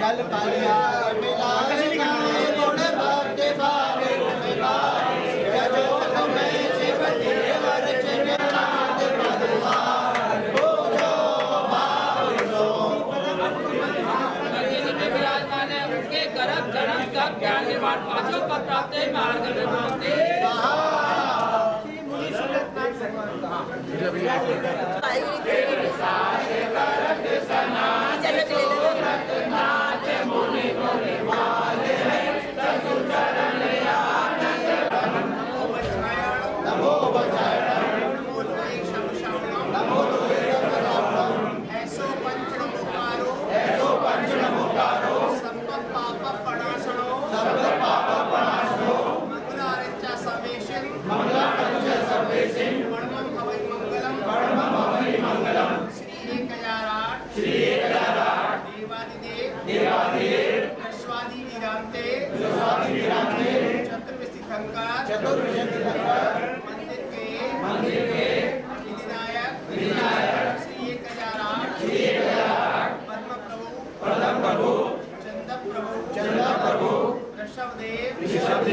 जल पालिया मिलाए गाने गुण भक्ति भावे जजो तुम्हें शिव देवर चिन्हनाथ पदहार पूजो भाव सो विराजमान है उनके गर्भ जन्म का ज्ञान निर्माण पांचों पर प्राप्त मार्ग निर्माते मंदिर के विनायक श्री 1008 पद्म प्रभु चंद प्रभु ऋषभदेव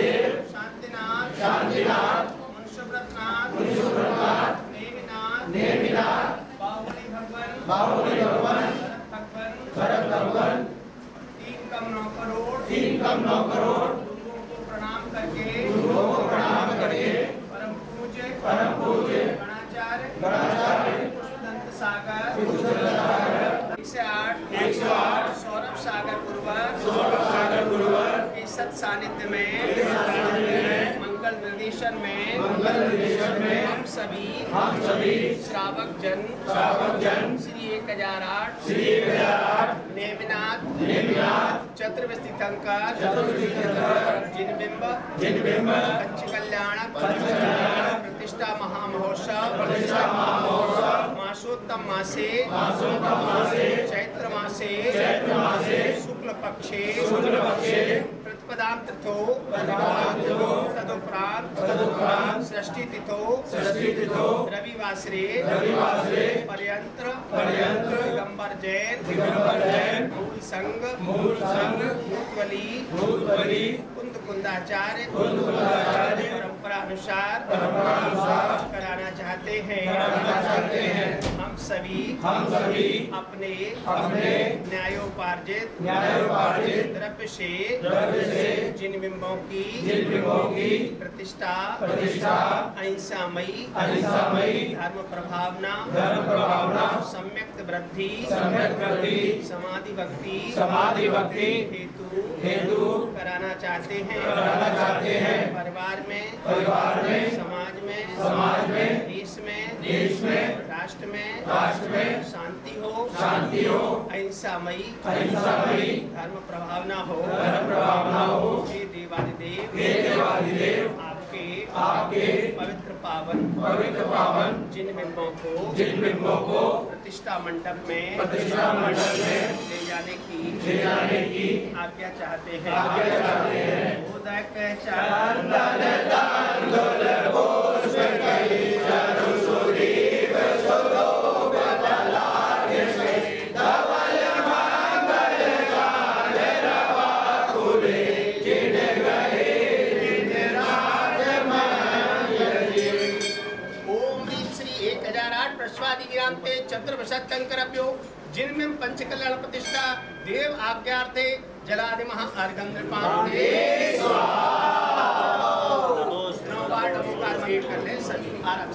शांतिनाथ मुंशव्रतनाथ नेमिनाथ बाहुली भगवान भरत भगवान 3 कम 9 करोड़ गुरुओं को प्रणाम करके परम पूज्य गणाचार्य पुष्पदंत सागर 108 सौरभ सागर गुरुवर के सत सानिध्य में मंगल निर्देशन में हम सभी श्रावक जन श्री 1008 नेमिनाथ चतुर्वेदी तीर्थंकर जिनबिंब पंचकल्याणक प्रतिष्ठा महामहोत्सव मासोत्तम मासे चैत्र मासे शुक्ल पक्षे प्रतिपदां तिथौ तदुपरांत षष्ठी तिथौ रविवासरे पर्यंत्र दिगंबर जैन मूल संग मूलवली कुंदाचार्य परंपरा अनुसार कराना चाहते हैं। हम सभी अपने न्यायोपार्जित द्रव्य से जिन बिंबों की प्रतिष्ठा अहिंसामयी धर्म प्रभावना सम्यक वृद्धि समाधि भक्ति हेतु कराना चाहते हैं। परिवार में समाज में देश में राष्ट्र में शांति हो अहिंसामयी धर्म प्रभावना हो। हे देवादिदेव आपके पवित्र पावन जिन बिंबों को प्रतिष्ठा मंडप में ले जाने की आज्ञा चाहते हैं। उदक चंदन तांदुल पुष्प कली चारु सुदीप सुदोप तलार्घ्य में धवल मंगल गान रवा खुले जिन गए जिन राज मंगली। ओम ह्रीं श्री 1008 प्रश्वादि गिराम ते चतुर्वशत कंकरभ्यो जिनमें पंचकल्याण प्रतिष्ठा देव आज्ञार्थे जलादि महा अर्घं नृपाते कर ले सभी आराम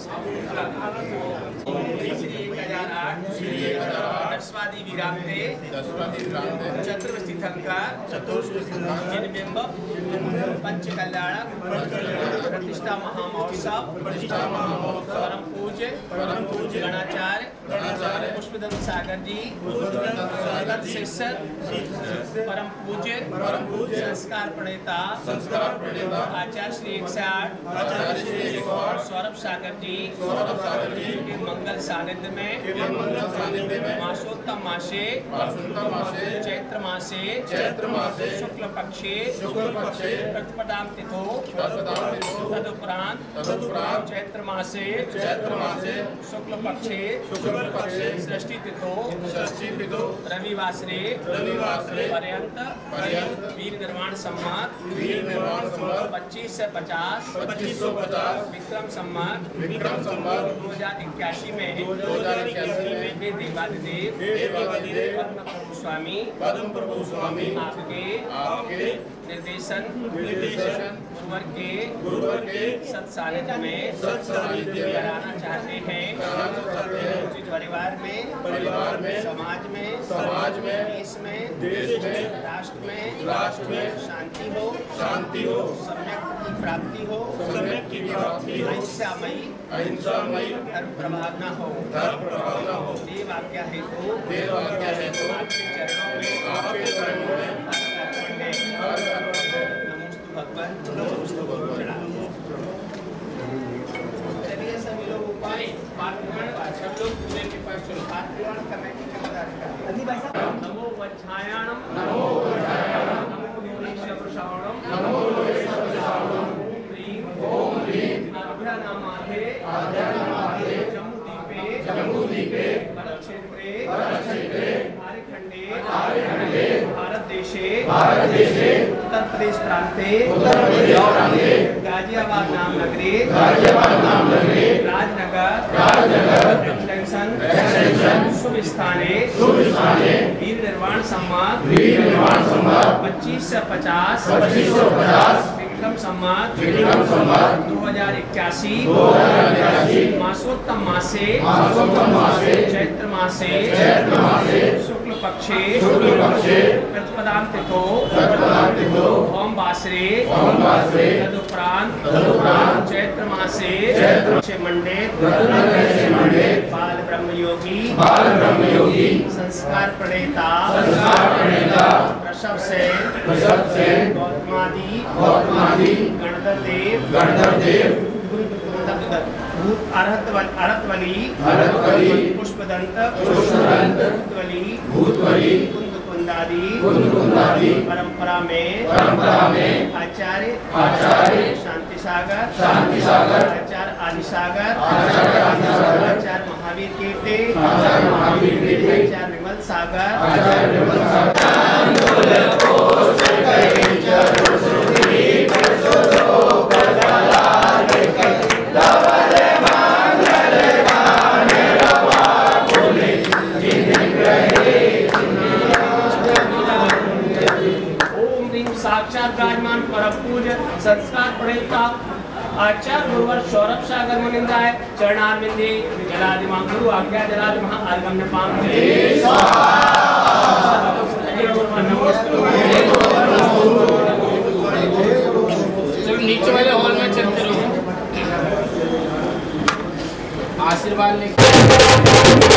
से 1008 दशवादी विरामते चतुर्वेदी तीर्थंकर जिनबिंब पंचकल्याणक प्रतिष्ठा महामहोत्सव परम पूज्य गणाचार्य पुष्पदंत सागर जी शिष्य परम पूज्य संस्कार प्रणेता आचार्य श्री 108 सौरभ सागर जी के मंगल सानिध्य में मासोत्तम मासे चैत्र मासे शुक्ल पक्षे प्रतिपदां तिथो तदुपरांत चैत्र मासे शुक्ल पक्षे षष्ठी तिथो रविवासरे पर्यंत वीर निर्माण संवत 25 से 50 विक्रम संवत 2081 में वे देवादिदेव पद्म प्रभु स्वामी आपके निर्देशन गुरुवर के सत्सानिध्य में कराना चाहते हैं। परिवार में समाज में देश में राष्ट्र में शांति हो सम्यक की प्राप्ति हो अहिंसामयी धर्म प्रभाव न हो देव आज्ञा हेतु आपके चरणों में नमोस्तु भगवान। चलिए सभी लोग उपाय सब लोग पूरे के पास चलो पाठ करने की जिम्मेदारी। नमो वज्रायणम नमो ओम ह्रीं आभ्यानामाधे जम्बूद्वीपे वरक्षेत्रे आर्यखंडे भारत देशे उत्तर प्रदेश प्रांते गाजियाबाद नाम नगरे राजनगर जंक्शन शुभ स्थाने वीर निर्माण संवत 25 से 50 विक्रम संवत 2081 मासोत्तम मासे चैत्र मासे शुक्ल पक्षे प्रतिपदां तिथो ओम वासरे तदुपरांत चैत्र मासे मंडे बाल ब्रह्मयोगी संस्कार प्रणेता ऋषभ सेन गौतमादि गणधर देव अरहतवली पुष्पदंत भूतवली कुंदादि परंपरा में आचार्य शांति सागर आचार्य आदि सागर आचार्य महावीर कीर्ति आचार्य विमल सागर साक्षात विराजमान परम पूज्य संस्कार प्रणेता आचार्य गुरुवर सौरभ सागर मुनिंदाय चरणारविंदे जलादिमा गुरु आज्ञा जलादिमा अर्घ्य पांगे नीचे वाले हॉल में चलते रहो आशीर्वाद लेके।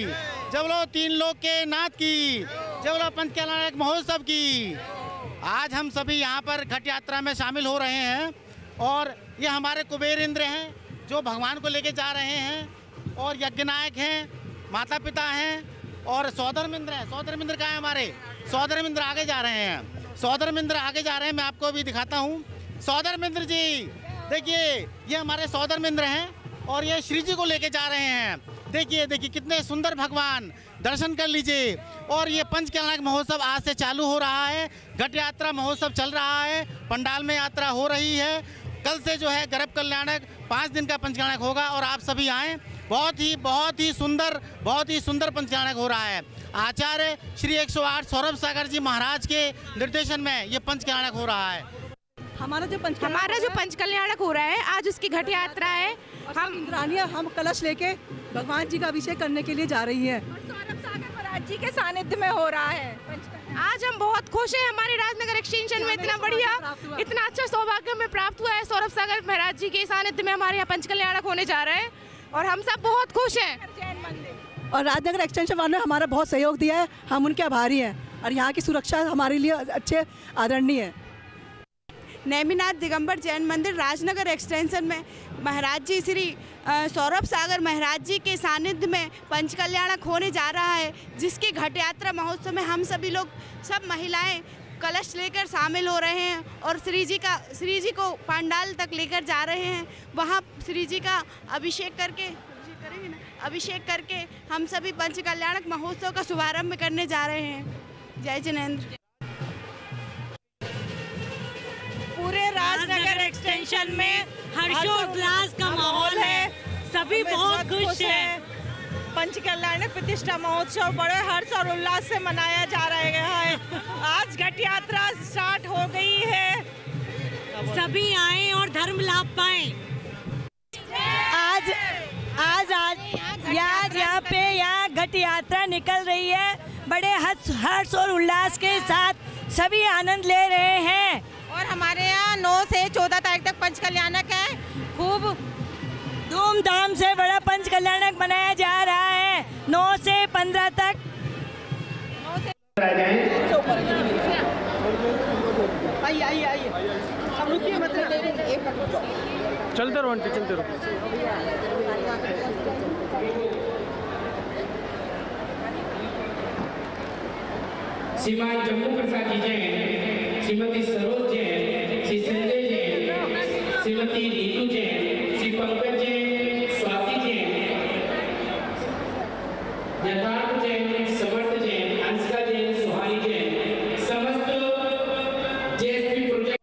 जय बोलो तीन लोक के नाथ की, जय बोलो पंच कल्याणक महोत्सव की। आज हम सभी यहाँ पर घट यात्रा में शामिल हो रहे हैं और ये हमारे कुबेर इंद्र हैं जो भगवान को लेके जा रहे हैं और यज्ञनायक हैं, माता पिता हैं और सौदरमिंद्र हैं। सौदरमिंद्र कहाँ है हमारे? सौदरमिंद्र आगे जा रहे हैं, सौदरमिंद्र आगे जा रहे हैं। मैं आपको अभी दिखाता हूँ। सौदरमिंद्र जी देखिए, ये हमारे सौदरमिंद्र हैं और ये श्री जी को लेके जा रहे हैं। देखिए देखिए कितने सुंदर भगवान, दर्शन कर लीजिए। और ये पंच कल्याणक महोत्सव आज से चालू हो रहा है। घट यात्रा महोत्सव चल रहा है, पंडाल में यात्रा हो रही है। कल से जो है गर्भ कल्याणक 5 दिन का पंच कल्याणक होगा और आप सभी आएँ। बहुत ही सुंदर पंच कल्याणक हो रहा है। आचार्य श्री 108 सौरभ सागर जी महाराज के निर्देशन में ये पंच कल्याणक हो रहा है। हमारा जो पंच कल्याणक हो रहा है, आज उसकी घट यात्रा है। हम कलश लेके भगवान जी का अभिषेक करने के लिए जा रही हैं। सौरभ सागर महाराज जी के सानिध्य में हो रहा है। आज हम बहुत खुश हैं। हमारे राजनगर एक्सटेंशन में इतना बढ़िया, इतना अच्छा सौभाग्य हमें प्राप्त हुआ है। सौरभ सागर महाराज जी के सानिध्य में हमारे यहाँ पंच कल्याणक होने जा रहा है और हम सब बहुत खुश हैं। और राजनगर एक्सटेंशन वालों ने हमारा बहुत सहयोग दिया है, हम उनके आभारी हैं और यहाँ की सुरक्षा हमारे लिए अच्छे आदरणीय है। नेमिनाथ दिगंबर जैन मंदिर राजनगर एक्सटेंशन में महाराज जी श्री सौरभ सागर महाराज जी के सानिध्य में पंच कल्याणक होने जा रहा है, जिसकी घट यात्रा महोत्सव में हम सभी लोग, सब महिलाएं कलश लेकर शामिल हो रहे हैं और श्री जी को पंडाल तक लेकर जा रहे हैं। वहां श्री जी का अभिषेक करके हम सभी पंच कल्याणक महोत्सव का शुभारंभ करने जा रहे हैं। जय जिनेंद्र। पूरे राजनगर एक्सटेंशन में हर्षोल्लास का माहौल है, सभी बहुत खुश हैं। पंच कल्याणक प्रतिष्ठा महोत्सव बड़े हर्ष और उल्लास से मनाया जा रहा है। आज घट यात्रा स्टार्ट हो गई है, सभी आए और धर्म लाभ पाएं। आज यहाँ पे घट यात्रा निकल रही है। बड़े हर्ष और उल्लास के साथ सभी आनंद ले रहे हैं और हमारे यहाँ 9 से 14 तारीख तक पंच कल्याणक है। खूब धूमधाम से बड़ा पंच कल्याणक मनाया जा रहा है 9 से 15 तक। आइए अब रुकिए, चलते रहो आंटी, चलते रहो। श्रीमान जम्मू प्रसाद जी जैन, श्रीमती सरोज जैन, श्री संजय जैन, श्रीमती नीतू जैन, श्री पंकज जैन, स्वाति जैन, यथार्थ जैन, समर्थ जैन, अंशिका जैन, सुहानी जैन, समस्त जेएसपी प्रोजेक्ट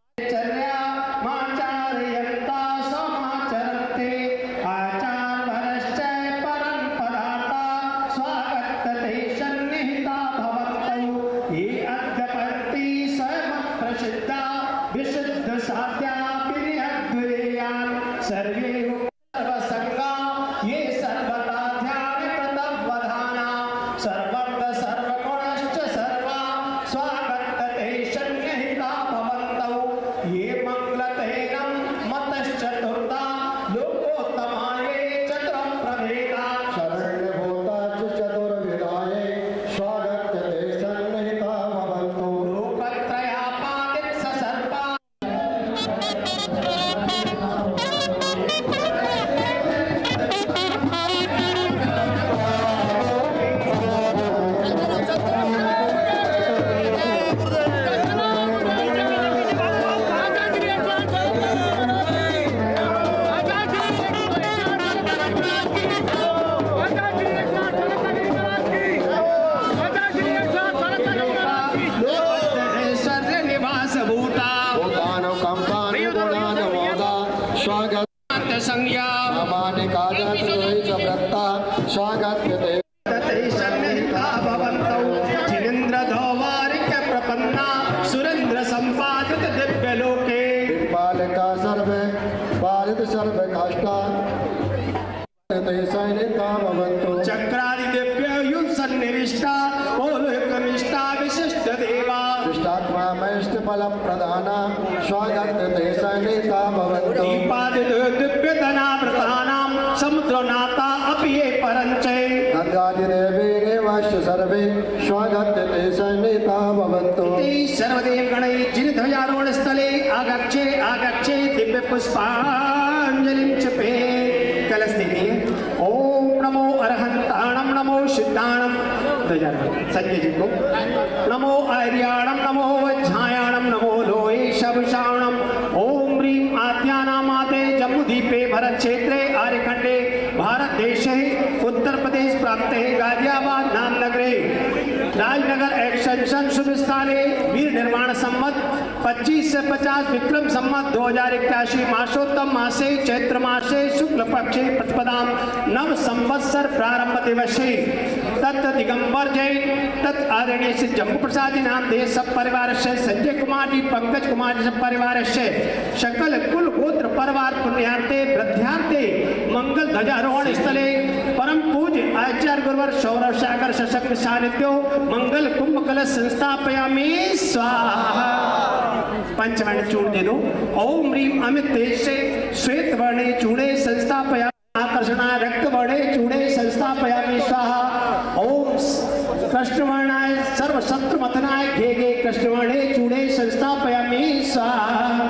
दिव्यधना व्रतानां समुद्रनाथा अपि ये परञ्च वीर्यवाश्च सर्वे स्वागत्यते सन्निता भवन्तु। सर्वदेव गणै जिन ध्वजारोहण स्थले आगच्छे दिव्य पुष्पांजलिं च पे कलस्थिति। ओम नमो अरहंताणम नमो सिद्धाणम ध्वजारोहण संजय जी को नमो आर्याणम नमो वज्रायाणम नमो लोये शवशाणम। ओम ह्रीं आद्यानामाते जम्बूद्वीपे भरत क्षेत्रे आर्यखंडे भारत देशे उत्तर प्रदेश प्रांते गाजियाबाद नामनगरे राजनगर एक्सटेंशन शुभ स्थाने वीर निर्माण संवत 25 से 50 विक्रम संवत 2081 मासोत्तम मासे चैत्र मासे शुक्ल पक्षे प्रतिपदाम नव संवत्सर प्रारंभ दिवसे तत् दिगंबर जैन तत् आदरणीय श्री जम्बू प्रसाद जी नाम देश सब परिवार से संजय कुमार जी पंकज कुमार जी सब परिवार से सकल कुल गोत्र परिवार पुण्यार्थे वृद्धार्थे मंगल ध्वजारोहण स्थले परम पूज्य आचार्य गुरुवर सौरभ सागर सशक्त सानिध्यो मंगल कुंभ कलश संस्थापयामि स्वाहा। पंचवर्ण चूर्ण दे दो। ओम ह्रीं अमित तेज से श्वेत वर्णे चूड़े संस्थापयामि आकर्षणाय रक्त वर्णे चूड़े संस्थापयामि स्वाहा। ओम कृष्णवर्णाय सर्व शत्रु मथनाय घेगे कृष्णवर्णे चूड़े संस्थापयामि स्वाहा।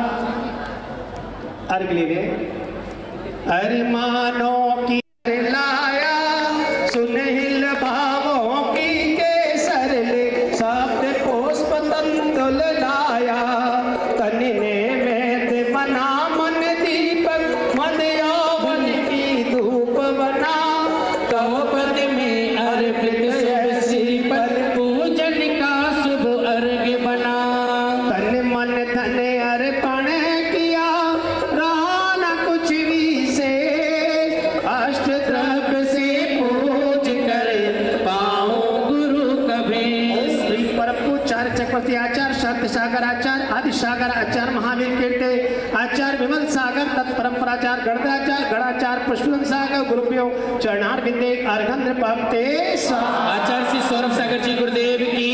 अर्घ ले ले। अरे मानो की लाया सुनहिल भावों की केसर ले शब्द पुष्प तंतुल लाया तनि ने वेद बना मन दीपक मन यौवन की धूप बना कव पद में अर्पित श्री पद पूजन का शुभ अर्घ बना तन मन धन अर्पण किया रहा न कुछ भी से अष्ट द्रव्य से पूज कर पाओ गुरु कभी। श्री परमपूज्य चक्रवर्ती आचार्य सत्य सागर आचार्य आदि सागर आचार्य महावीर कीर्ति आचार्य विमल सागर तत्परंपराचार्य गणदाचार्य गणाचार्य पुष्पन सागर गुरुप्यो चरणार बिंदे अर्घंद्र पंक्ते आचार्य श्री सौरभ सागर जी गुरुदेव की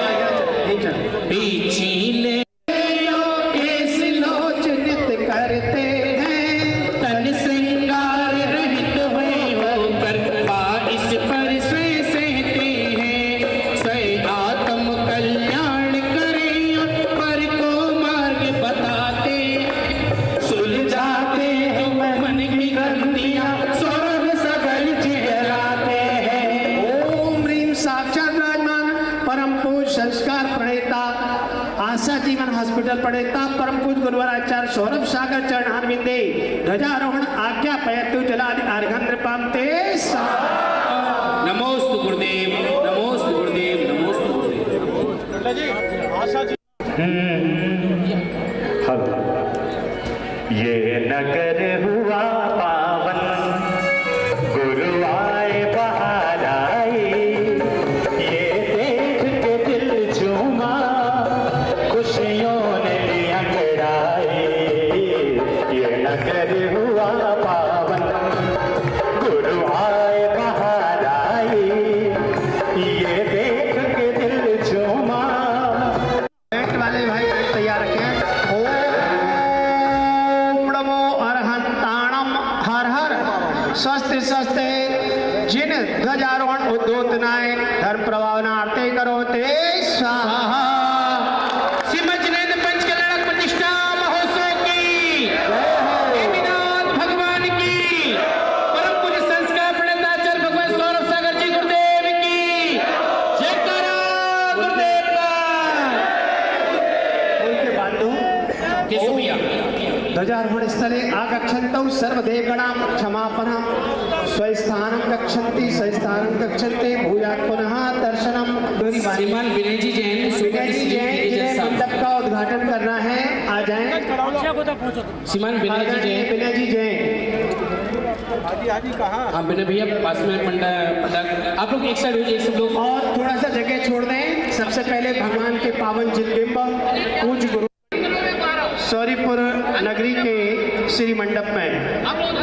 पीछे करते हैं तन श्रृंगार रहित हुए होकर बाईस पर सहते हैं स्वय आत्म कल्याण करें पर को मार्ग बताते सुलझाते हैं मन की ग्रंथियां सौरभ सागर चेहराते हैं। ओम ह्रीं साक्षात विराजमान परम पूज्य संस्कार प्रणेता आशा जीवन हॉस्पिटल प्रणेता परम पूज्य गुरुवर आचार्य सौरभ सागर चरणार बिंदे ध्वजारोहण आज्ञा पयतु जलादि अर्घंद्र पामते नमोस्तु गुरुदेव नमोस्तु गुरुदेव नमोस्तु गुरुदेव। ये नगर हुआ पावन गुरु आए बाहर आए ये देख के दिल झूमा खुशियों ने अंगड़ाई। ये नगर हुआ पावन गुरु आए बाहर आए ये देख के दिल झूमा। वाले भाई तैयार रखें। ओम नमो अरहंताणम हर हर स्वस्ति स्वस्ति जिन ध्वजारोहण उद्योतनाय धर्म प्रभावनार्थे करोते स्वाहा। श्रीमज्जनैन पंचकल्याणक प्रतिष्ठा महोत्सव की देवीनाथ भगवान की परम पूज्य संस्कार प्रणेता आचार्य भगवान सौरभ सागर जी गुरुदेव की जयकारा गुरुदेव का। ध्वजारोहण स्थले आगच्छन्तौ सर्वदेवगणां क्षमापणं स्वस्थानं गच्छन्ति स्वस्थानं गच्छन्ति भूयात् पुनः दर्शनम। श्रीमान विनय जी जैन जिन्हें मंडप का उद्घाटन करना है आ जाएं। श्रीमान विनय जी जैन विनय जी जैन हाँ विनय भैया पास में पंडा आप लोग एक साइड हो जाइए सब लोग और थोड़ा सा जगह छोड़ दें। सबसे पहले भगवान के पावन चिदबिंब पूज्य गुरु सौरीपुर नगरी के श्री मंडप में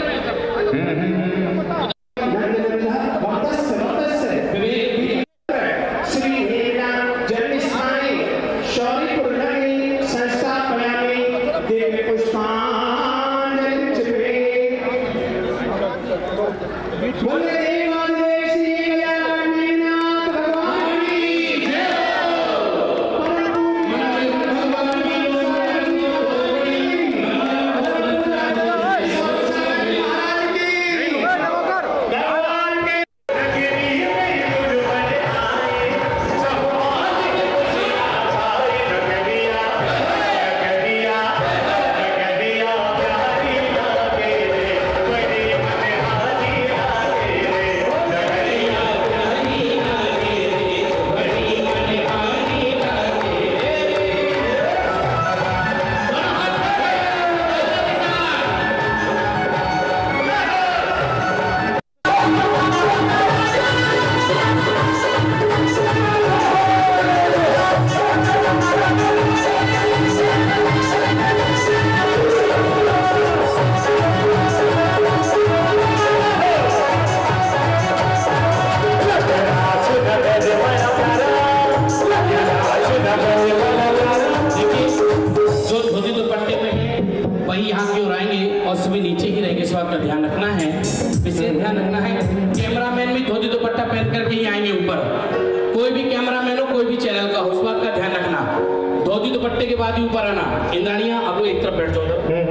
श्री जन्मस्थाने सौरीपुर नगरी संस्थापयामि दिव्य पुष्पांजलिं बोले देवादेव श्री कल्याण दुपट्टे के बाद ही ऊपर आना। इंद्राणियां अब लोग एक तरफ बैठ जाओ।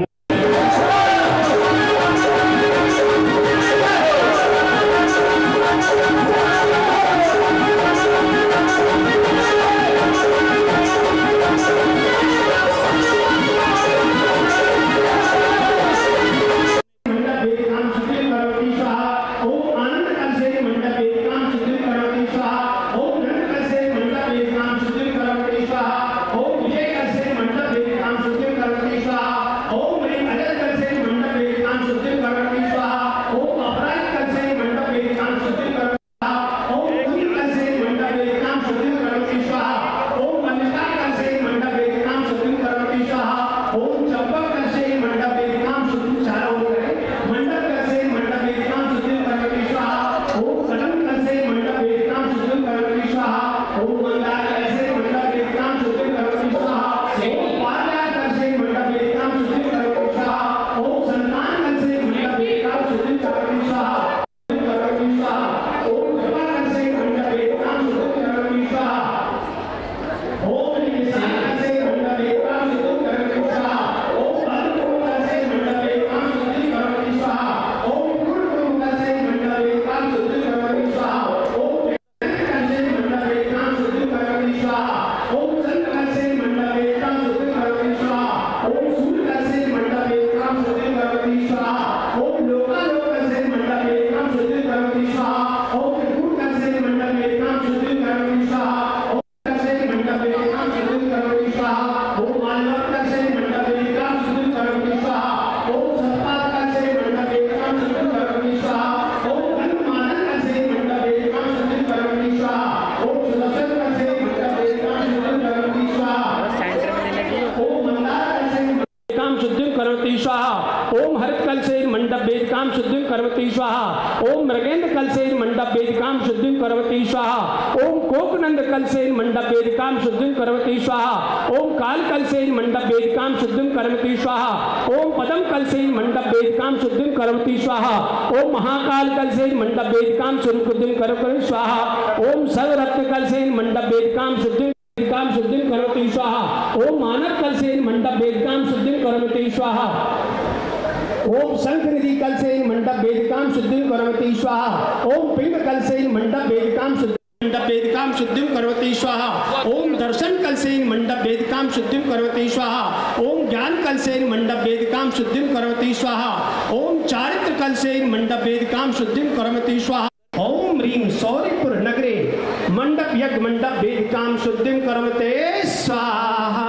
ओम हरित कलशेन मंडप वेदिकां शुद्धिं करवती स्वाहा। ओम मृगेंद्र कलशेन मंडप वेदिकां शुद्धिं करवती स्वाहा। ओम कोकनंद कलशेन मंडप वेदिकां शुद्धिं करवती स्वाहा। ओम काल कलशेन मंडप वेदिकां शुद्धिं करवती स्वाहा। ओम पदम कलशेन मंडप वेदिकां शुद्धिं करवती स्वाहा। ओम महाकाल कलशेन मंडप वेदिकां शुद्धिं करवती स्वाहा। ओम सर्वरत्न कलशेन मंडप वेदिकां शुद्धिं करोति स्वाहा। ओम मानव कलशेन मंडप वेदिकां शुद्धिं करोति स्वाहा। ओम शंख निधि कलशेन मंडप वेदिकां शुद्धिं करोति स्वाहा। ओम पिंड कलशेन मंडप वेदिकां शुद्धिं करोति स्वाहा। ओम दर्शन कलशेन मंडप वेदिकां शुद्धिं करोति स्वाहा। ओम ज्ञान कलशेन मंडप वेदिकां शुद्धिं करोति स्वाहा। ओम चारित्र कलशेन मंडप वेदिकां शुद्धिं करोति स्वाहा। ओम ह्रीं सौरिपुर नगरे मंडप यज्ञ मंडप वेदिकां शुद्धिं करवते स्वाहा।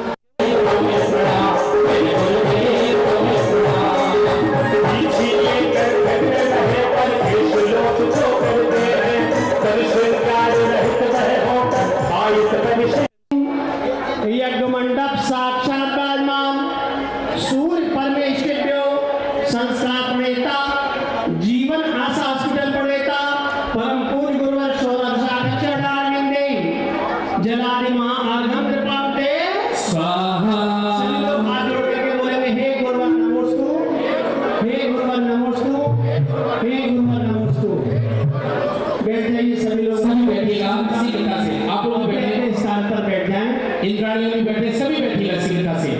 यज्ञ मंडप साक्षात विराजमान सूर्य परमेश्वरो संस्कार नेता जीवन आशा हॉस्पिटल प्रणेता परम पूज्य गुरुवर सौरभ सागर चरणारविंदे जलादि महाआगम कृपाते स्वाहा। सभी लोग हाथ जोड़ करके बोलेंगे हे गुरुवर नमोस्तु, हे गुरुवर नमोस्तु, हे गुरुवर नमोस्तु। बैठ जाइए सभी लोग, सभी बैठिएगा शीघ्रता से। आप लोग बैठे स्थान पर बैठ जाएं। इंद्राणियों में बैठे सभी बैठिएगा शीघ्रता से।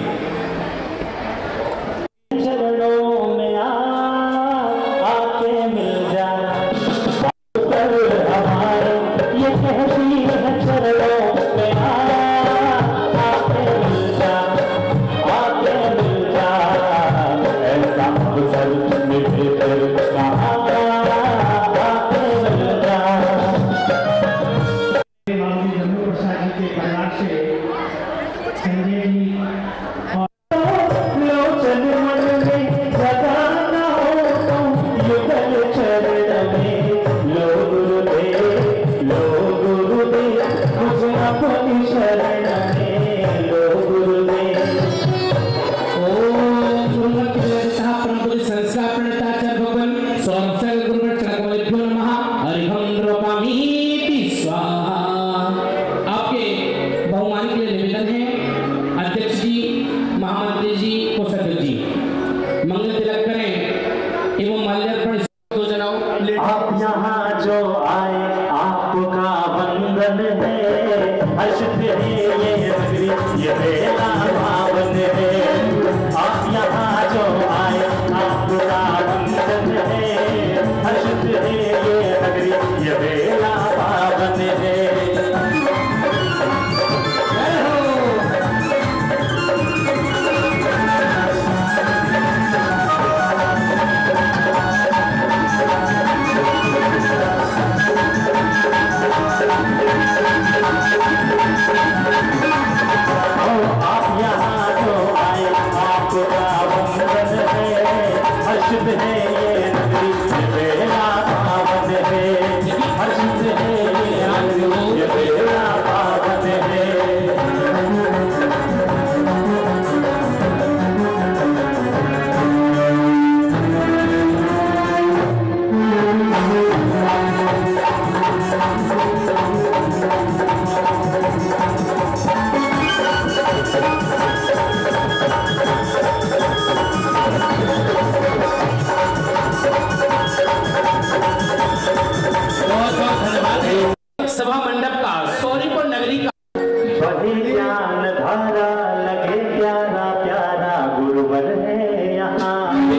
वंदन है, हर्षित है ये नगरी, ये बेला पावन है। आप यहाँ जो आए आपका वंदन है, हर्षित है ये नगरी, ये बेला पावन है। आप यहाँ जो आए आपका वंदन है, हर्षित है ये नगरी, ये बेला पावन है। हर्षित है ये नगरी, ये बेला पावन है। सभा मंडप का, सोनीपुर नगरी का बही ज्ञान धारा लगे प्यारा प्यारा गुरुवर है यहाँ।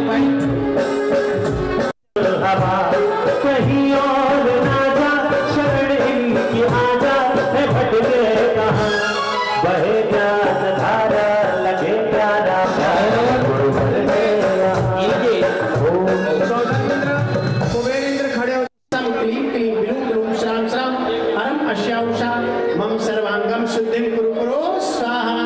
हवा कहीं और ना जा, शरण इनकी आजा है भटके कहाँ। बहे ज्ञान धारा लगे प्यारा प्यारा गुरुवर है यहाँ। कुबेरेंद्र खड़े हो क्लीं क्लीं बिलुं बिलुं श्राम श्राम अरम अश्याउषा मम सर्वांगम शुद्धिं कुरु कुरु स्वाहा।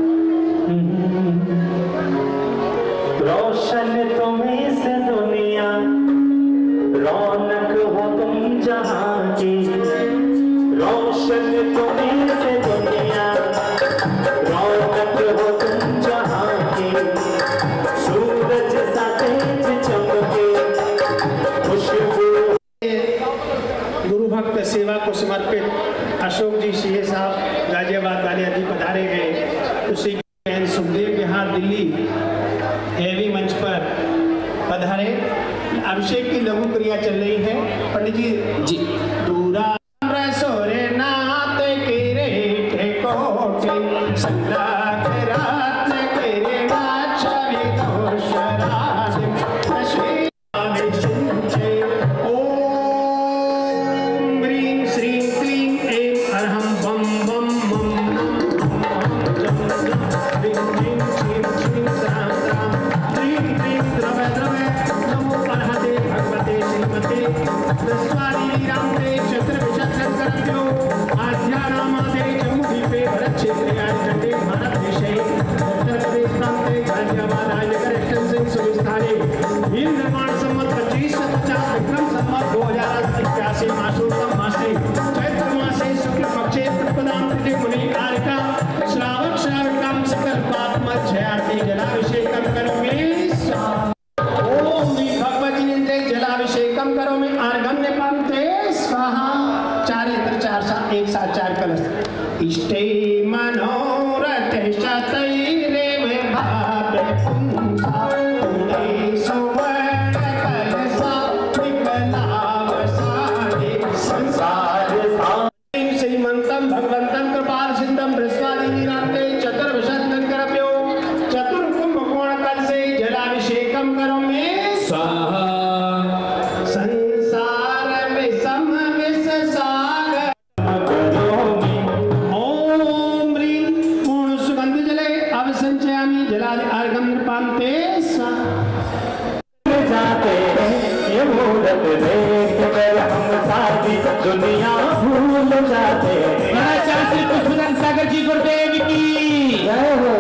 रोशन तुम्हीं से दुनिया, रौनक हो तुम जहाँ की। रोशन तुम्हीं से दुनिया, रौनक हो तुम जहाँ की। सूरज सा तेज चमके, खुशबू। गुरु भक्त सेवा को समर्पित अशोक जी सिंह साहब गाजियाबाद वाले आदि पधारे गए। उसी के सुखदेव बिहार दिल्ली एवी मंच पर पधारे। अभिषेक की लघु क्रिया चल रही है। पंडित जी दूरा सोरे नाथ के रे कोटे संग्राम रात के रे नाचरी दोषराज ओम ह्रीं श्रीं क्लीं ऐं अरहं बम बम बम जम जम ह्रीं ह्रीं श्रीं श्रीं राम राम ह्रीं ह्रीं द्रवे द्रवे नमो अर्हते भगवते श्रीमते दस्वारी रामते क्षत्र विचक्रभ्यो आध्यानामाते जम्मूद्वीपे भरतक्षेत्रे चंडे भारत देशे उत्तर प्रदेश प्रांते गाजियाबाद राजनगर एक्सटेंशन सुविस्थाने हिंद निर्माण संवत 2550 विक्रम संवत 2081 मासोत्तम मासे चैत्र मासे शुक्ल पक्षे प्रतिपदां तृतीय मुनि कारिका श्रावक श्राविकां सकल पाप मध्यार्थे जलाभिषेकं करोमि स्वाहा। ओम भगवती निंदे जलाभिषेकं करोमि अर्घ्यं पान्ते स्वाहा। चार यंत्र चार साथ एक साथ चार कलश। इष्टे मनोरथ शतैरे में भावे पुंसा पुणे सुवर्ण कलशा विकलावसाने संसार श्रीमंतं भगवन्तं कृपाल सिंधं बृहस्पतिनाथे चतुर्विशतं करप्यो चतुर्कुंभकोण कलशे जलाभिषेकं करोमि स्वाहा। संसार विषम विष सागर ओम ह्रीं पूर्ण सुगंध जले अभिसंचयामि जलादि अर्घ्यं पान्ते स्वाहा। जाते हैं ये मूरत देख कर हम सारी दुनिया भूल जाते हैं। श्री पुष्पचंद सागर जी गुरुदेव की जय हो।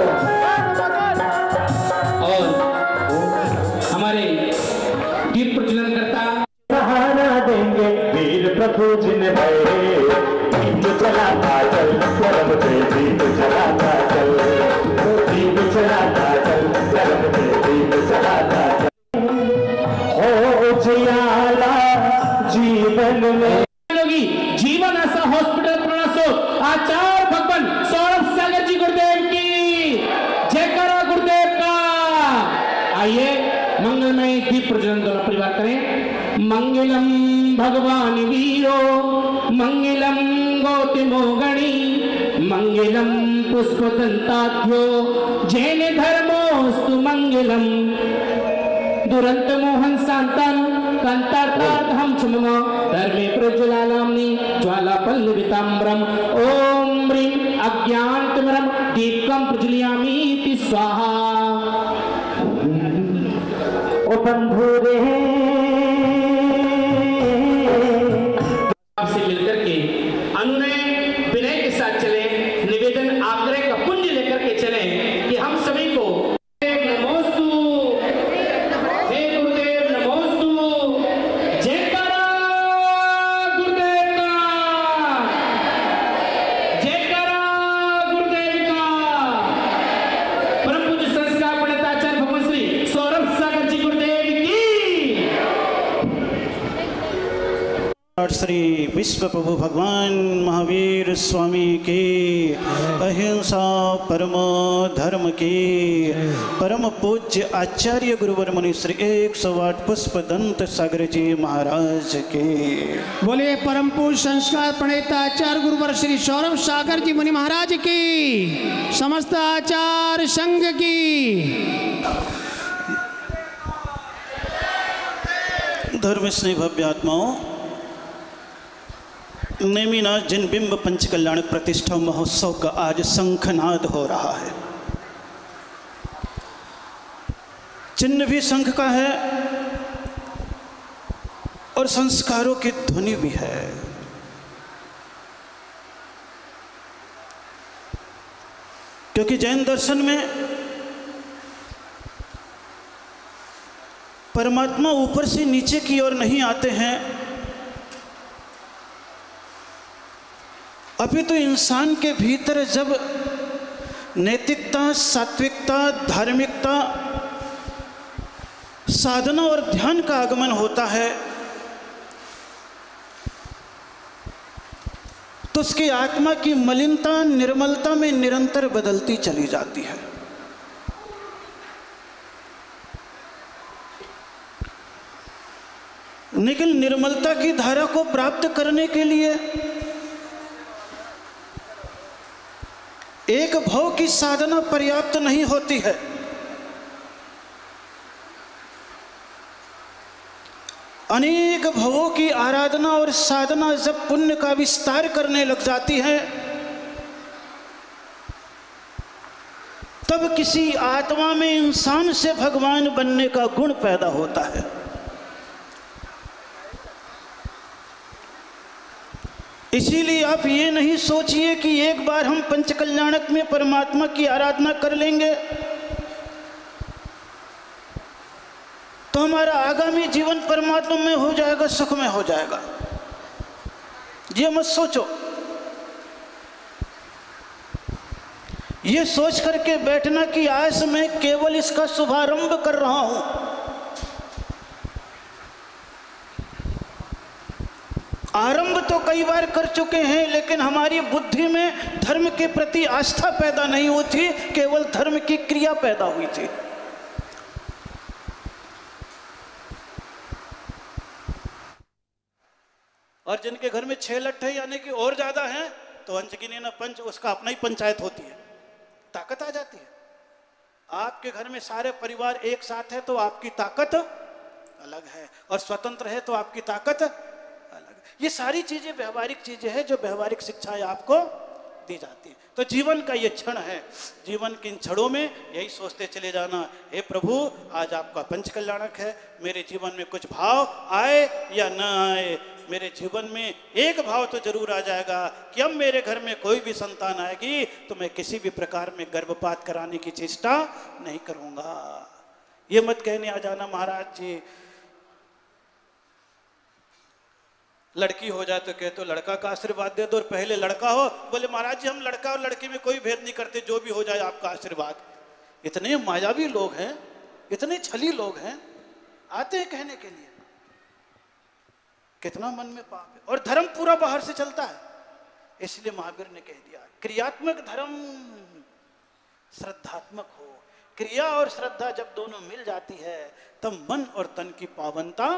और हमारे दीप प्रज्वलन करता सहारा देंगे वीर प्रभु जिन भय। दीप जलाता चल कर्म पे दीप जलाता चल, दीप जलाता चल कर्म पे दीप जलाता चल। हो उजियाला जीवन में जीवन ऐसा हॉस्पिटल प्रणासो आचार्य भगवान सौरभ सागर जी गुरुदेव की जयकारा गुरुदेव का। आइए मंगलमय दीप प्रज्वलन दोनों परिवार करें। मंगलम भगवान वीरो मंगलम गौतमोगणी मंगलम पुष्पदंताख्यो जैन धर्मोस्तु मंगलम दुरंत मोहन सांतन कांतार्थम चमम धर्मे प्रज्वलानाम्नि ज्वाला पल्लविताम्रम ओम ह्रीं अज्ञानतिमिरं दीपकं प्रज्वलयामि इति स्वाहा। ओ बंधुरे आपसे मिलकर के अनुनय विनय के साथ चले, निवेदन आग्रह का पुण्य लेकर के चले कि हम सभी को नमोस्तु, हे गुरुदेव नमोस्तु, जयकारा गुरुदेव का, जयकारा गुरुदेव का। परम पूज्य संस्कार प्रणेताचार्य भगवान श्री सौरभ सागर जी गुरुदेव की। और श्री विश्व प्रभु भगवान महावीर स्वामी की, अहिंसा परमो धर्म की, परम पूज्य आचार्य गुरुवर मुनि श्री 108 पुष्पदंत सागर जी महाराज के। बोलिए परम पूज्य संस्कार प्रणेता आचार्य गुरुवर श्री सौरभ सागर जी मुनि महाराज की, समस्त आचार्य संघ की। धर्म स्नेह भव्य आत्माओं, नेमिनाथ जिन बिंब पंच कल्याण प्रतिष्ठा महोत्सव का आज शंखनाद हो रहा है। चिन्ह भी शंख का है और संस्कारों की ध्वनि भी है। क्योंकि जैन दर्शन में परमात्मा ऊपर से नीचे की ओर नहीं आते हैं, अभी तो इंसान के भीतर जब नैतिकता, सात्विकता, धार्मिकता, साधना और ध्यान का आगमन होता है तो उसकी आत्मा की मलिनता निर्मलता में निरंतर बदलती चली जाती है। लेकिन निर्मलता की धारा को प्राप्त करने के लिए एक भाव की साधना पर्याप्त नहीं होती है। अनेक भवों की आराधना और साधना जब पुण्य का विस्तार करने लग जाती है तब किसी आत्मा में इंसान से भगवान बनने का गुण पैदा होता है। इसीलिए आप ये नहीं सोचिए कि एक बार हम पंचकल्याणक में परमात्मा की आराधना कर लेंगे तो हमारा आगामी जीवन परमात्मा में हो जाएगा, सुख में हो जाएगा। ये मत सोचो। ये सोच करके बैठना कि आज मैं केवल इसका शुभारंभ कर रहा हूं। आरंभ तो कई बार कर चुके हैं, लेकिन हमारी बुद्धि में धर्म के प्रति आस्था पैदा नहीं हुई थी, केवल धर्म की क्रिया पैदा हुई थी। और जिनके घर में 6 लट्ठे यानी कि और ज्यादा हैं तो अंचगिनी न पंच, उसका अपना ही पंचायत होती है, ताकत आ जाती है। आपके घर में सारे परिवार एक साथ है तो आपकी ताकत अलग है, और स्वतंत्र है तो आपकी ताकत अलग। ये सारी चीजें व्यवहारिक चीजें हैं जो व्यवहारिक शिक्षाएं आपको दी जाती है। तो जीवन का ये क्षण है, जीवन के इन क्षणों में यही सोचते चले जाना, हे प्रभु आज आपका पंच कल्याणक है, मेरे जीवन में कुछ भाव आए या न आए, मेरे जीवन में एक भाव तो जरूर आ जाएगा कि अब मेरे घर में कोई भी संतान आएगी तो मैं किसी भी प्रकार में गर्भपात कराने की चेष्टा नहीं करूंगा। ये मत कहने आ जाना महाराज जी लड़की हो जाए तो कहते हो लड़का का आशीर्वाद दे दो, और पहले लड़का हो, बोले महाराज जी हम लड़का और लड़की में कोई भेद नहीं करते, जो भी हो जाए आपका आशीर्वाद। इतने मायावी लोग हैं, इतने छली लोग हैं, आते हैं कहने के लिए। कितना मन में पाप है, और धर्म पूरा बाहर से चलता है। इसलिए महावीर ने कह दिया क्रियात्मक धर्म श्रद्धात्मक हो। क्रिया और श्रद्धा जब दोनों मिल जाती है तब मन और तन की पावनता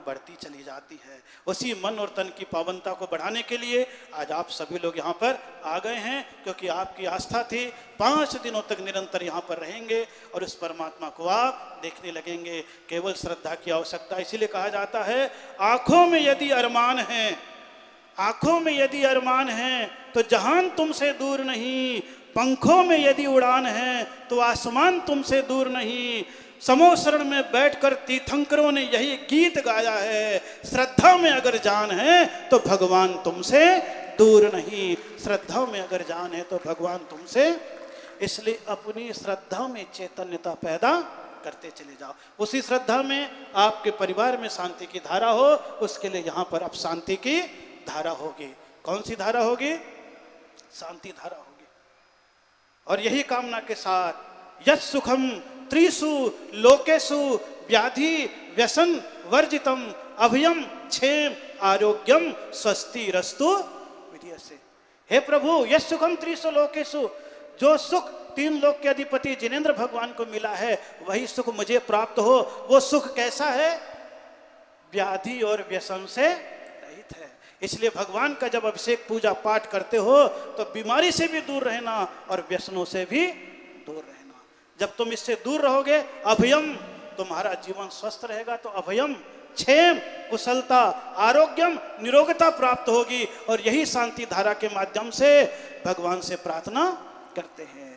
बढ़ती चली जाती है। उसी मन और तन की पावनता को बढ़ाने के लिए आज आप सभी लोग यहाँ पर आ गए हैं, क्योंकि आपकी आस्था थी 5 दिनों तक निरंतर यहाँ पर रहेंगे और उस परमात्मा को आप देखने लगेंगे। केवल श्रद्धा की आवश्यकता। इसीलिए कहा जाता है, आंखों में यदि अरमान है, आंखों में यदि अरमान है तो जहान तुमसे दूर नहीं, पंखों में यदि उड़ान है तो आसमान तुमसे दूर नहीं। समोशरण में बैठकर तीर्थंकरों ने यही गीत गाया है, श्रद्धा में अगर जान है तो भगवान तुमसे दूर नहीं। श्रद्धा में अगर जान है तो भगवान तुमसे। इसलिए अपनी श्रद्धा में चैतन्यता पैदा करते चले जाओ। उसी श्रद्धा में आपके परिवार में शांति की धारा हो, उसके लिए यहाँ पर अब शांति की धारा होगी। कौन सी धारा होगी? शांति धारा होगी। और यही कामना के साथ यत् सुखम त्रिषु लोकेषु व्याधि व्यसन वर्जितम अभयम क्षेम आरोग्यम स्वस्ति रस्तु विधि से। हे प्रभु, यत् सुखम त्रिषु लोकेषु, जो सुख 3 लोक के अधिपति जिनेंद्र भगवान को मिला है वही सुख मुझे प्राप्त हो। वो सुख कैसा है? व्याधि और व्यसन से रहित है। इसलिए भगवान का जब अभिषेक पूजा पाठ करते हो तो बीमारी से भी दूर रहना और व्यसनों से भी दूर रहना। जब तुम इससे दूर रहोगे, अभयम, तुम्हारा जीवन स्वस्थ रहेगा तो अभयम, क्षेम, कुशलता, आरोग्यम, निरोगता प्राप्त होगी। और यही शांति धारा के माध्यम से भगवान से प्रार्थना करते हैं।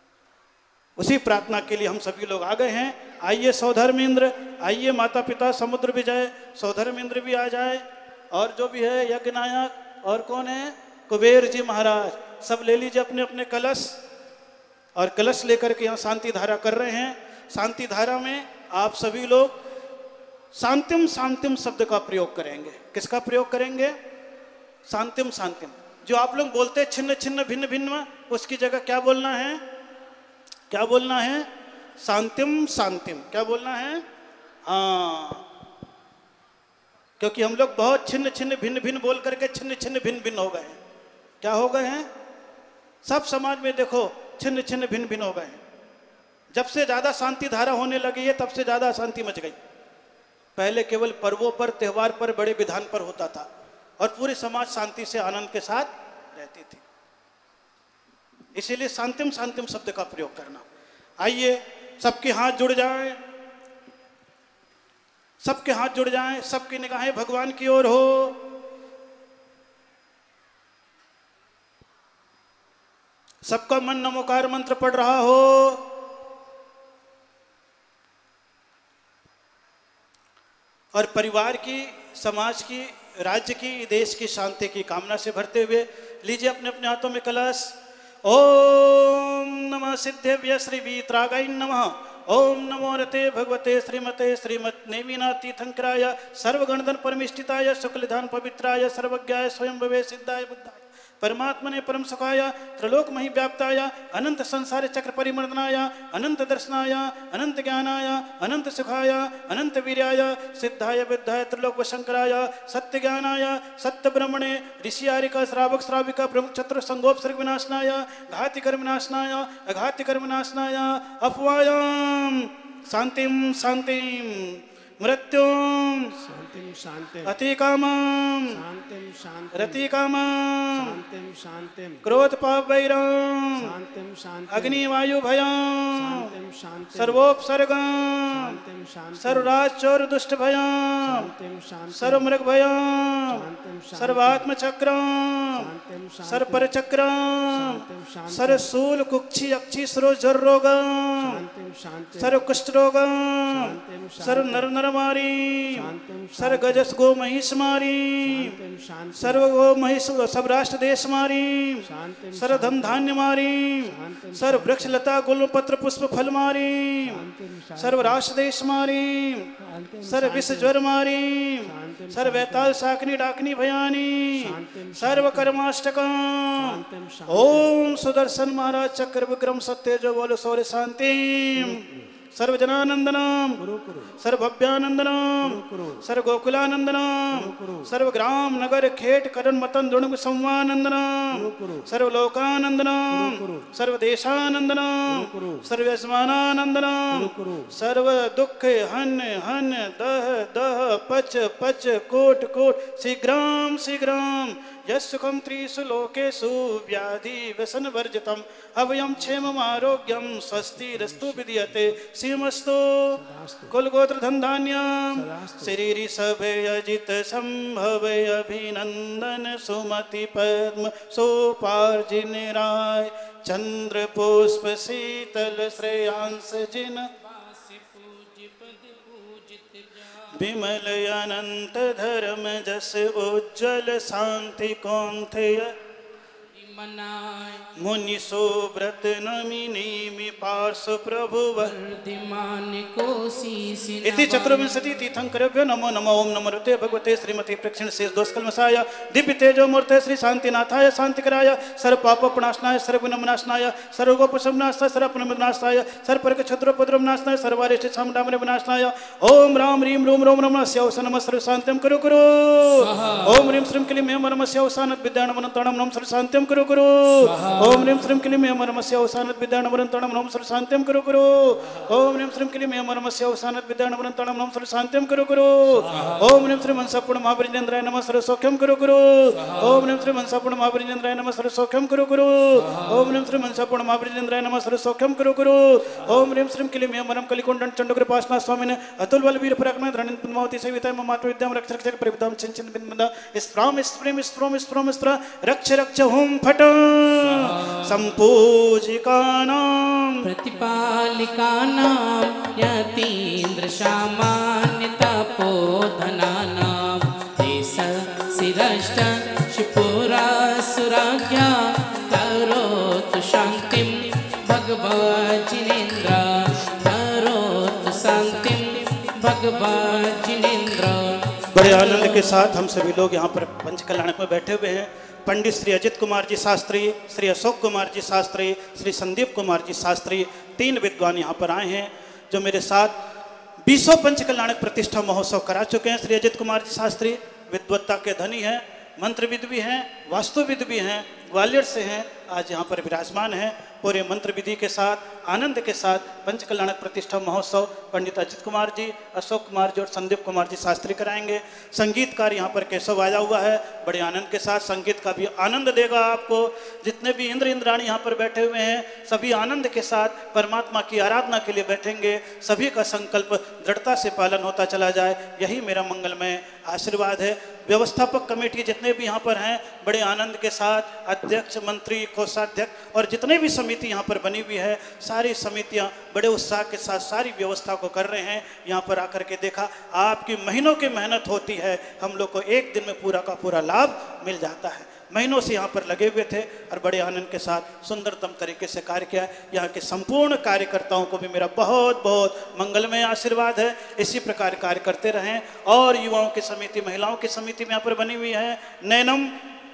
उसी प्रार्थना के लिए हम सभी लोग आ गए हैं। आइए सौधर्मेंद्र, आइए माता पिता समुद्र विजय, सौधर्मेंद्र भी आ जाए, और जो भी है यज्ञ नायक, और कौन है? कुबेर जी महाराज। सब ले लीजिए अपने अपने कलश, और कलश लेकर के यहाँ शांति धारा कर रहे हैं। शांति धारा में आप सभी लोग शांतिम शांतिम शब्द का प्रयोग करेंगे। किसका प्रयोग करेंगे? शांतिम शांतिम। जो आप लोग बोलते हैं छिन्न छिन्न भिन्न भिन्न, उसकी जगह क्या बोलना है? क्या बोलना है? शांतिम शांतिम। क्या बोलना है? हाँ, क्योंकि हम लोग बहुत छिन्न छिन्न भिन्न भिन्न बोल करके छिन्न छिन्न भिन्न भिन्न हो गए हैं। क्या हो गए हैं? सब समाज में देखो छिन्न छिन्न भिन्न भिन्न हो गए हैं। जब से ज्यादा शांति धारा होने लगी है तब से ज्यादा अशांति मच गई। पहले केवल पर्वों पर, त्योहार पर, बड़े विधान पर होता था और पूरे समाज शांति से आनंद के साथ रहती थी। इसीलिए शांतिम शांतिम शब्द का प्रयोग करना। आइए सबके हाथ जुड़ जाएं, सबके हाथ जुड़ जाएं, सबकी निगाहें भगवान की ओर हो। सबका मन नमोकार मंत्र पढ़ रहा हो। और परिवार की, समाज की, राज्य की, देश की शांति की कामना से भरते हुए लीजिए अपने अपने हाथों में कलश। ओम नमः सिद्धेभ्य श्री वीतरागाय नमः। ओम नमो रते भगवते श्रीमते श्रीमत् नेमिनाथ तीर्थंकराय सर्वगणधन परमिष्ठिताय शुक्लधान पवित्राय सर्वज्ञाय स्वयं भवे सिद्धाय बुद्धाय परमात्मने परम सुखाय त्रिलोक मही व्याप्ताय अनंत संसार चक्र परिमर्दनाय अनंत दर्शनाय अनंत ज्ञानाय अनंत सुखाय अनंत वीर्याय सिद्धाय बुद्धाय त्रिलोक वशंकराय सत्य ज्ञानाय सत्य ब्रह्मणे ऋषियारिक श्रावक श्राविका प्रमुख छत्र संगोपसर्ग विनाशनाय घाति कर्म विनाशनाय अघाति कर्म विनाशनाय अफवायाम शांतिम शांतिम मृत्युम शांतिम शांतिम अतिकामम शांतिम शांतिम रतिकामम शांतिम शांतिम क्रोध पाप वैरम शांतिम शांतिम अग्नि वायु भयम शांतिम शांतिम सर्वोपसर्गम शांतिम शांतिम सर्वराज चोर दुष्ट भयम शांतिम शांतिम सर्वमृग भयम शांतिम शांतिम सर्वात्म चक्रम शांतिम शांतिम सर्पर चक्रम शांतिम शांतिम सरसूल कुक्षी अक्षी सरो जर रोगम शांतिम शांतिम सर्व कुष्ठ रोगम शांतिम सर्व नर नर मारी सर्व गजस गो महिष मारी सर्व गो महिष सब राष्ट्र देश मारी सर्व धन धान्य मारी सर्व वृक्ष लता गुल पत्र पुष्प फल मारी सर्व राष्ट्र देश मारी सर्व विष ज्वर मारी सर्व वैताल शाकनी डाकनी भयानी सर्व कर्माष्टकम ओम सुदर्शन महाराज चक्र विक्रम सत्य जो बोलो सौर्य शांति सर्वजनानंदनम सर्वभव्यानंदनम सर्वगोकुलानंदनम सर्वग्राम नगर खेट करण मतन दुणुग संवानंदनम सर्वलोकानंदनम सर्वदेशानंदनम सर्वस्मानानंदनम सर्व दुख हन हन दह दह पच पच कोट कोट शीघ्रम शीघ्रम यस्सुखम त्रिषु लोकेषु व्याधि व्यसन वर्जितम अभयम क्षेमम आरोग्यम स्वस्तिरस्तु विद्यते श्रीमस्तु कुलगोत्र धनधान्यम शरीरी सभय अजित संभव अभिनंदन सुमति पद्म सोपार्जिन राय चंद्र पुष्प शीतल श्रेयांस जिन विमल अनंत धर्म जस उज्जवल शांति कौंथेय मुनि सुब्रत नमिनी पार्श्व प्रभु इति चतुर्विंशति तीर्थंकरेभ्यो नमो नमो ओम नमो ऋते भगवते श्रीमती प्रेक्षण शेष दोषकल्मषाय दिव्य तेजो मूर्ते श्री शांतिनाथाय शांतिकराय सर्व पाप प्रणाशनाय सर्व विनम्रनाशनाय सर्व गोपशमनाशाय सर्व पुनर्विनाशाय सर्व परक क्षत्रोपद्रवनाशनाय सर्वारिष्ट सामदामन विनाशनाय ओम राम रीम रोम रोम नमः नमः सर्व शांतिम करो करो ओम रीम श्रीम क्लीम हेम नमः अवसानत विद्यानमन तणम नम सर्व शांतिम करो करो ओम ह्रीं श्रीं क्लीं हेम नमस्य अवसानत विद्यानमरंतणं नम सर्व शांतिं करो करो ओम ह्रीं श्रीं क्लीं हेम नमस्य अवसानत विद्यानमरंतणं नम सर्व शांतिं करो करो ओम ह्रीं श्रीं मनसापूर्ण महाबलिजेन्द्राय नमः सर्व सौख्यं करो करो ओम ह्रीं श्रीं मनसापूर्ण महाबलिजेन्द्राय नमः सर्व सौख्यं करो करो ओम ह्रीं श्रीं मनसापूर्ण महाबलिजेन्द्राय नमः सर्व सौख्यं करो करो ओम ह्रीं श्रीं क्लीं हेम नमः कलिकोंडन चंडकृपासना स्वामिने अतुल बल वीर पराक्रम धरणि पद्मावती सेविताय मम मातृ विद्याम रक्ष रक्ष परिविदाम चिंचिन बिंदा स्फ्राम स्फ्रेम स्फ्रोम स्फ्रोम स्त्र रक्ष रक्ष होम फट संपूजिकानां प्रतिपालिकानां यतीन्द्र सामान्य तपोधनानां देश शिरश्च शिपुरा सुराज्ञा करोतु शान्तिं भगवज्जिनेन्द्र करोतु शान्तिं भगवज्जिनेन्द्र। बड़े आनंद के साथ हम सभी लोग यहाँ पर पंच कल्याणक में बैठे हुए हैं। पंडित श्री अजित कुमार जी शास्त्री, श्री अशोक कुमार जी शास्त्री, श्री संदीप कुमार जी शास्त्री, 3 विद्वान यहाँ पर आए हैं जो मेरे साथ 20 पंच कल्याणक प्रतिष्ठा महोत्सव करा चुके हैं। श्री अजित कुमार जी शास्त्री विद्वत्ता के धनी हैं, मंत्रविद भी हैं, वास्तुविद भी हैं, ग्वालियर से हैं, आज यहाँ पर विराजमान हैं। पूरे मंत्र विधि के साथ, आनंद के साथ पंच कल्याणक प्रतिष्ठा महोत्सव पंडित अजित कुमार जी, अशोक कुमार जी और संदीप कुमार जी शास्त्री कराएंगे। संगीतकार यहाँ पर केशव आया हुआ है, बड़े आनंद के साथ संगीत का भी आनंद देगा आपको। जितने भी इंद्र इंद्राणी यहाँ पर बैठे हुए हैं सभी आनंद के साथ परमात्मा की आराधना के लिए बैठेंगे। सभी का संकल्प दृढ़ता से पालन होता चला जाए, यही मेरा मंगलमय आशीर्वाद है। व्यवस्थापक कमेटी जितने भी यहाँ पर हैं बड़े आनंद के साथ, अध्यक्ष, मंत्री, कोषाध्यक्ष और जितने भी समिति यहाँ पर बनी हुई है सारी समितियाँ बड़े उत्साह के साथ सारी व्यवस्था को कर रहे हैं। यहाँ पर आकर के देखा आपकी महीनों की मेहनत होती है, हम लोग को एक दिन में पूरा का पूरा लाभ मिल जाता है। महीनों से यहाँ पर लगे हुए थे और बड़े आनंद के साथ सुंदरतम तरीके से कार्य किया। यहाँ के संपूर्ण कार्यकर्ताओं को भी मेरा बहुत बहुत मंगलमय आशीर्वाद है। इसी प्रकार कार्य करते रहें। और युवाओं की समिति, महिलाओं की समिति में यहाँ पर बनी हुई है, नैनम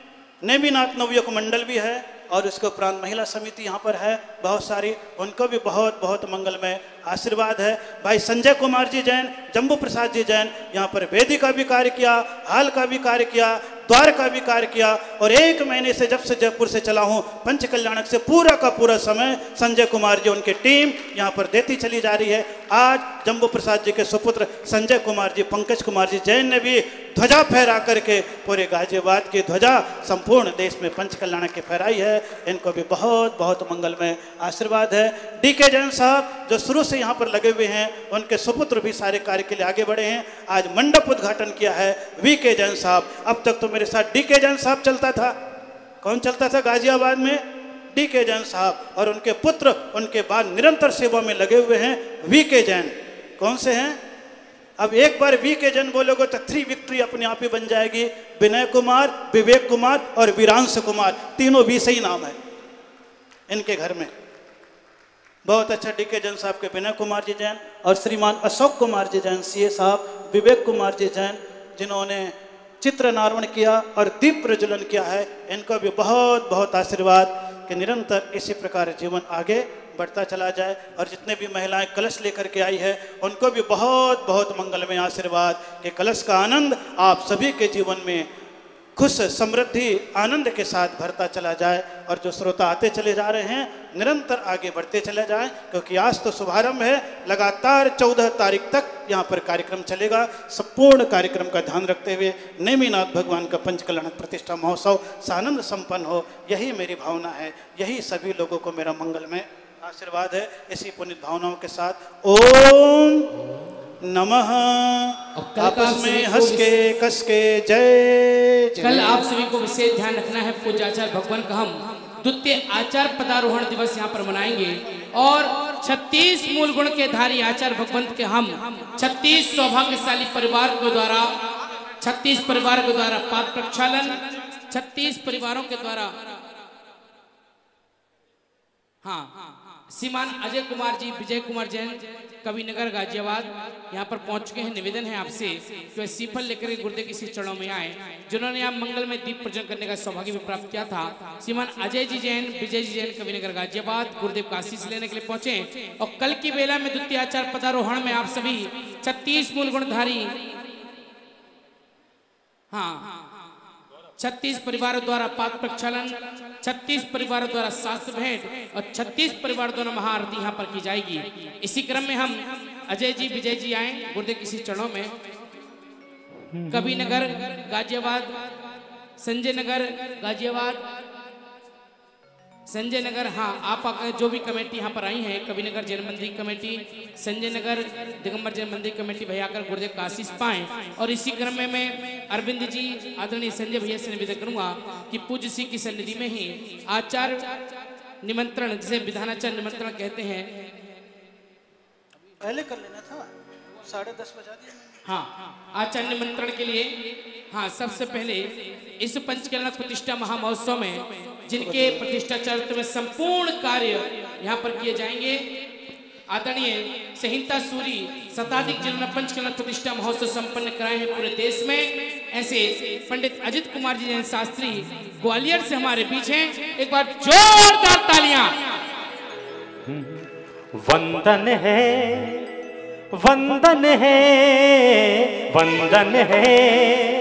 नेमिनाथ नवयुवक मंडल भी है और उसके उपरांत महिला समिति यहाँ पर है बहुत सारी, उनको भी बहुत बहुत मंगलमय आशीर्वाद है। भाई संजय कुमार जी जैन, जम्बू प्रसाद जी जैन यहाँ पर वेदी का भी कार्य किया, हाल का भी कार्य किया, द्वार का भी कार्य किया। और 1 महीने से जब से जयपुर से चला हूँ पंच कल्याणक से पूरा का पूरा समय संजय कुमार जी उनकी टीम यहाँ पर देती चली जा रही है। आज जम्बू प्रसाद जी के सुपुत्र संजय कुमार जी, पंकज कुमार जी जैन ने भी ध्वजा फहरा करके पूरे गाजियाबाद की ध्वजा संपूर्ण देश में पंच कल्याणक की फहराई है। इनको भी बहुत बहुत मंगलमय आशीर्वाद है। DK जैन साहब जो शुरू से यहाँ पर लगे हुए हैं, उनके सुपुत्र भी सारे कार्य के लिए आगे बढ़े हैं। आज मंडप उद्घाटन किया है VK जैन साहब। अब तक तो मेरे साथ DK जैन साहब चलता था। कौन चलता था गाजियाबाद में? DK जैन साहब और उनके पुत्र उनके बाद निरंतर सेवा में लगे हुए हैं VK जैन। कौन से हैं? अब एक बार VK जैन बोलोगे तो 3 विक्ट्री अपने आप ही बन जाएगी। विनय कुमार, विवेक कुमार और वीरांश कुमार, तीनों भी सही नाम है इनके घर में। बहुत अच्छा DK जैन साहब के विनय कुमार जी जैन और श्रीमान अशोक कुमार जी जैन CA साहब, विवेक कुमार जी जैन जिन्होंने चित्र नारवण किया और दीप प्रज्वलन किया है, इनको भी बहुत बहुत आशीर्वाद कि निरंतर इसी प्रकार जीवन आगे बढ़ता चला जाए। और जितने भी महिलाएं कलश लेकर के आई है उनको भी बहुत बहुत मंगलमय आशीर्वाद कि कलश का आनंद आप सभी के जीवन में खुश समृद्धि आनंद के साथ भरता चला जाए। और जो श्रोता आते चले जा रहे हैं निरंतर आगे बढ़ते चले जाएं, क्योंकि आज तो शुभारंभ है, लगातार 14 तारीख तक यहाँ पर कार्यक्रम चलेगा। संपूर्ण कार्यक्रम का ध्यान रखते हुए नेमिनाथ भगवान का पंचकल्याणक प्रतिष्ठा महोत्सव सानंद संपन्न हो, यही मेरी भावना है, यही सभी लोगों को मेरा मंगलमय आशीर्वाद है। इसी पुनित भावनाओं के साथ ओम नमः आपस में हंस के कस के जय। कल आप सभी को विशेष ध्यान रखना है, पूज्य आचार्य भगवान का हम द्वितीय आचार्य पदारोहण दिवस यहाँ पर मनाएंगे और 36 मूल गुण के धारी आचार्य भगवंत के हम 36 सौभाग्यशाली परिवार के द्वारा 36 परिवार के द्वारा पाद प्रक्षालन 36 परिवारों के द्वारा श्रीमान अजय कुमार जी, विजय कुमार जैन, कविनगर गाजियाबाद यहाँ पर पहुंच चुके हैं। निवेदन है आपसे कि सीफल लेकर गुरुदेव के चरणों में आए, जिन्होंने यहाँ मंगल में दीप प्रज्वलन करने का सौभाग्य भी प्राप्त किया था। श्रीमान अजय जी जैन, विजय जी जैन, कविनगर गाजियाबाद गुरुदेव का आशीष लेने के लिए पहुंचे। और कल की बेला में द्वितीय आचार्य पदारोहण में आप सभी 36 मूल गुणधारी 36 परिवारों द्वारा पाद प्रक्षालन, 36 परिवारों द्वारा शास्त्र भेंट और 36 परिवारों द्वारा महाआरती यहाँ पर की जाएगी। इसी क्रम में हम अजय जी, विजय जी आए गुरुदेव किसी चरणों में। कविनगर गाजियाबाद, संजय नगर गाजियाबाद, संजय नगर, आप जो भी कमेटी यहाँ पर आई है, कविनगर जैन मंदिर कमेटी, संजय नगर दिगंबर जैन मंदिर कमेटी भैया आकर गुरुदेव का आशीष पाएं। और इसी क्रम में मैं अरविंद जी, आदरणीय संजय भैया से निवेदन करूंगा कि पूज्य श्री की सन्निधि में ही आचार्य निमंत्रण, जिसे विधानाचार्य निमंत्रण कहते हैं, पहले कर लेना था, 10:30 बजा दिया। आचार्य निमंत्रण के लिए सबसे पहले इस पंचकल्याणक प्रतिष्ठा महामहोत्सव में जिनके प्रतिष्ठा चरित्र में संपूर्ण कार्य यहाँ पर किए जाएंगे, आदरणीय संहिता सूरी शताधिक जिन्होंने पंचकल्याणक प्रतिष्ठा महोत्सव संपन्न कराए हैं पूरे देश में, ऐसे पंडित अजित कुमार जी जैन शास्त्री ग्वालियर से हमारे बीच हैं। एक बार जोरदार तालियां। वंदन है, वंदन है, वंदन है,